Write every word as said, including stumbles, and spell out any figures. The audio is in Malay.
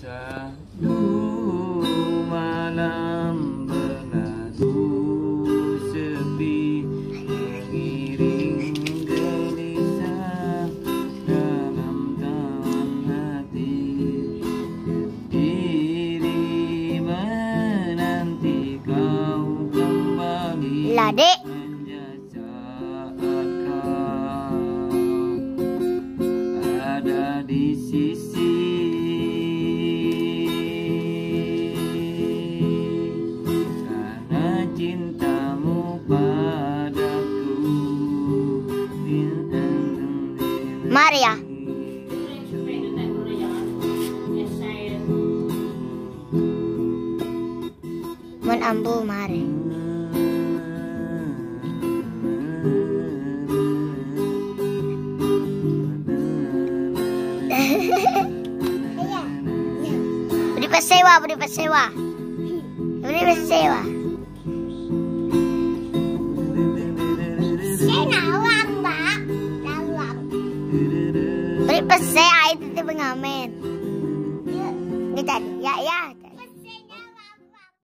Satu malam berlalu sepi, mengiring gelisah dalam taman hati. Diri menanti kau kembali. Lah, Dek. Ada di sisi, karena cintamu padaku. Mari ya. Mun ambu mari. Beri pesewa, beri pesewa, beri pesewa. Saya nawang, Mbak. Nawang. Beri pesewa itu tuh pengamen. Kita, ya, ya.